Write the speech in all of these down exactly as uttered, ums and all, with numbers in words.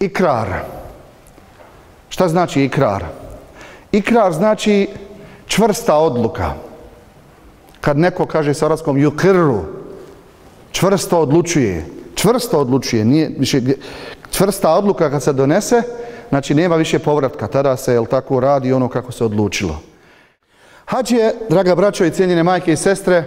Ikrar. Šta znači ikrar? Ikrar znači čvrsta odluka. Kad neko kaže sa arapskom yukirru, čvrsto odlučuje, čvrsto odlučuje, nije više čvrsta odluka kad se donese, znači nema više povratka, tada se, jel tako, radi ono kako se odlučilo. Hadž je, draga braćo i cijenjene majke i sestre,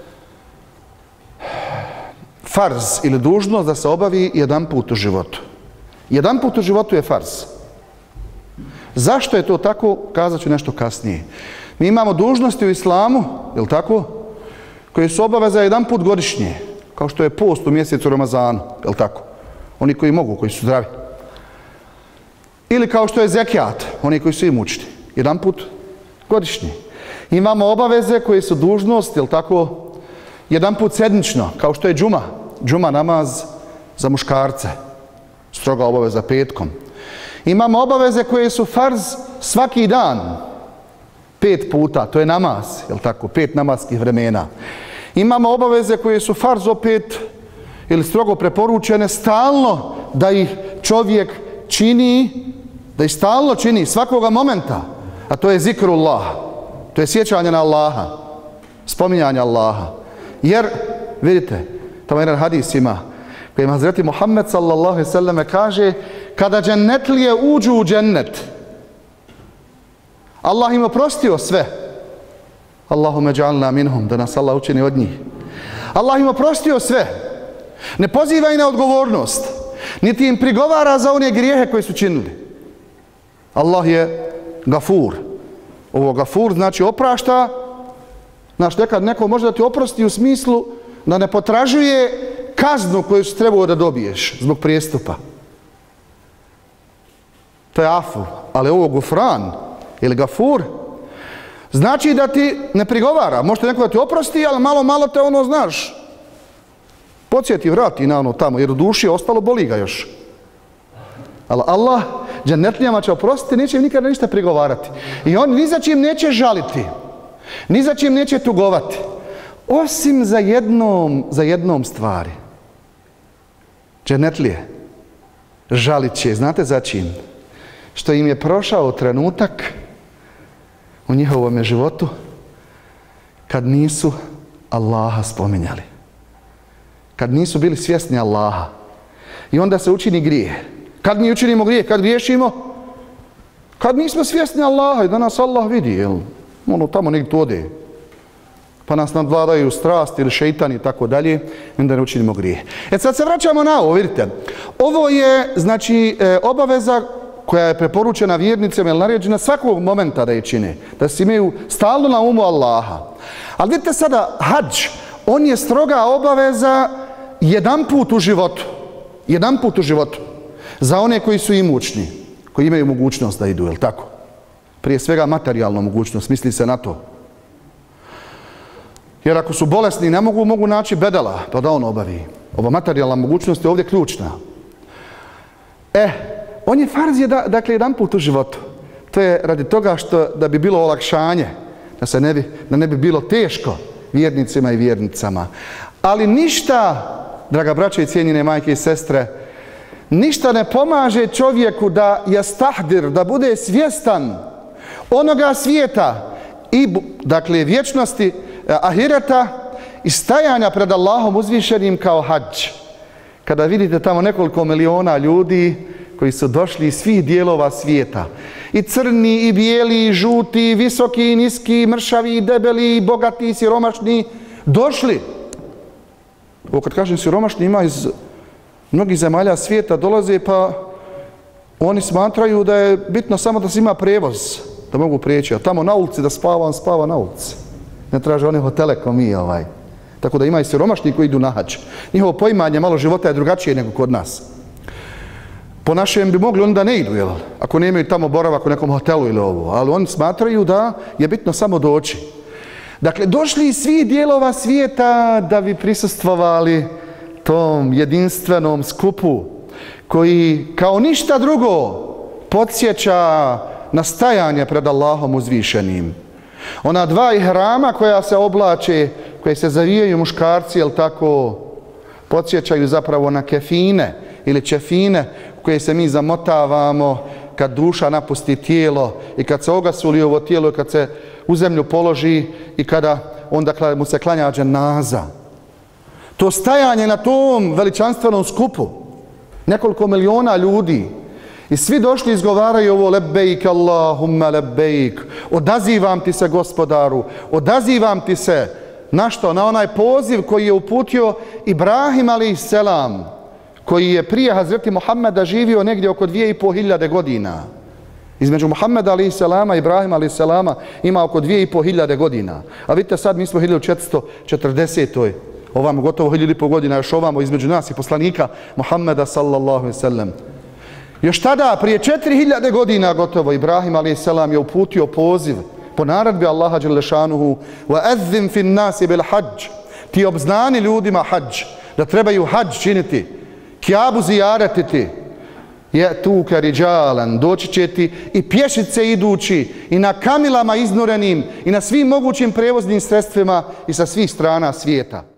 farz ili dužnost da se obavi jedan put u životu. Jedan put u životu je farz. Zašto je to tako, kazat ću nešto kasnije. Mi imamo dužnosti u islamu, jel tako, koje su obaveza jedan put godišnje, kao što je post u mjesecu Ramazanu, jel tako? Oni koji mogu, koji su zdravi. Ili kao što je zekijat, oni koji su imućni, jedan put godišnje. Imamo obaveze koje su dužnost, jel tako, jedan put sedmično, kao što je džuma, džuma namaz za muškarce, stroga obaveza petkom. Imamo obaveze koje su farz svaki dan, pet puta, to je namaz, jel tako, pet namazskih vremena. Imamo obaveze koje su farz opet ili strogo preporučene stalno da ih čovjek čini, da ih stalno čini svakoga momenta, a to je zikrullah, to je sjećanje na Allaha, spominjanje Allaha. Jer, vidite, tamo jedan hadis ima, kojim Hazreti Muhammed sallallahu alejhi ve selleme kaže, kada džennetlije uđu u džennet, Allah im oprostio sve. Allahume džalna minhum, da nas Allah učini od njih. Allah im oprostio sve. Ne poziva i na odgovornost, niti im prigovara za one grijehe koje su činili. Allah je gafur. Ovo gafur znači oprašta. Znaš, nekad neko može da ti oprosti u smislu da ne potražuje kaznu koju si trebao da dobiješ zbog prijestupa. To je afu. Ali ovo gufran ili gafur znači da ti ne prigovara. Možete neko da ti oprosti, ali malo, malo te ono, znaš, podsjeti, vrati na ono tamo, jer u duši je ostalo, boli ga još. Ali Allah džennetlijama će oprostiti, neće im nikada ništa prigovarati. I on ni za čim neće žaliti, ni za čim neće tugovati, osim za jednom, za jednom stvari. Džennetlije žalit će, znate za čim? Što im je prošao trenutak u njihovom životu kad nisu Allaha spominjali. Kad nisu bili svjesni Allaha. I onda se učini grije. Kad mi učinimo grije? Kad griješimo? Kad nismo svjesni Allaha i da nas Allah vidi, jel? Ono tamo negdje ode. Pa nas nadvladaju strast ili šeitan i tako dalje. I onda ne učinimo grije. E sad se vraćamo na ovo, vidite. Ovo je, znači, e, obaveza koja je preporučena vjernicima ili naređena svakog momenta da je čine. Da se imaju stalno na umu Allaha. Ali vidite sada, hadž, on je stroga obaveza jedan put u životu. Jedan put u životu. Za one koji su imućni, koji imaju mogućnost da idu, je li tako? Prije svega materijalnu mogućnost, misli se na to. Jer ako su bolesni ne mogu, mogu naći bedela, pa da on obavi. Ova materijalna mogućnost je ovdje ključna. E, on je farz je da, dakle jedan put u životu. To je radi toga što da bi bilo olakšanje, da se ne bi, da ne bi bilo teško vjernicima i vjernicama. Ali ništa, draga braća i cijenjene majke i sestre, ništa ne pomaže čovjeku da jastahdir, da bude svjestan onoga svijeta i, dakle, vječnosti ahireta i stajanja pred Allahom uzvišenim kao hadž. Kada vidite tamo nekoliko miliona ljudi koji su došli iz svih dijelova svijeta. I crni, i bijeli, i žuti, i visoki, i niski, i mršavi, i debeli, i bogati, i siromašni. Došli. Ovo kad kažem siromašni, ima iz mnogih zemalja svijeta dolaze, pa oni smatraju da je bitno samo da se ima prevoz, da mogu prijeći. A tamo na ulici da spava, on spava na ulici. Ne traže one hotele ko mi ovaj. Tako da ima i siromašni koji idu na hadž. Njihovo poimanje malo života je drugačije nego kod nas. Po našem bi mogli onda ne idu, jel? Ako nemaju tamo boravak u nekom hotelu ili ovo. Ali oni smatraju da je bitno samo doći. Dakle, došli iz svih dijelova svijeta da bi prisustvovali tom jedinstvenom skupu koji kao ništa drugo podsjeća na stajanje pred Allahom uzvišenim. Ona dva ihrama koja se oblače, koje se zavijaju muškarci, jel tako, podsjećaju zapravo na kefine ili ćefine u koje se mi zamotavamo kad duša napusti tijelo i kad se ogasuli ovo tijelo i kad se u zemlju položi i kada onda mu se klanja dženaza. To stajanje na tom veličanstvenom skupu, nekoliko miliona ljudi, i svi došli izgovaraju ovo lebejk Allahumma lebejk, odazivam ti se gospodaru, odazivam ti se, na što? Na onaj poziv koji je uputio Ibrahim alaih selam, koji je prije Hazreti Muhammeda živio negdje oko dvije i pol hiljade godina. Između Muhammeda alaih selama i Ibrahima alaih selama ima oko dvije i pol hiljade godina. A vidite sad, mi smo hiljadu četiristo četrdesetoj ovamo gotovo hiljadu i pol godina još ovamo između nas i poslanika Muhammeda sallallahu alejhi ve sellem. Još tada, prije četiri hiljade godina gotovo, Ibrahim alaih selam je uputio poziv po naredbi Allaha dželle šanuhu وَأَذِّمْ فِي النَّاسِ بِالْحَجِّ, ti obznani ljudima hadž, da trebaju hadž činiti, Kjabu zijaretiti, je tuka riđalan, doći će ti i pješice idući, i na kamilama iznurenim, i na svim mogućim prevoznim sredstvima i sa svih strana svijeta.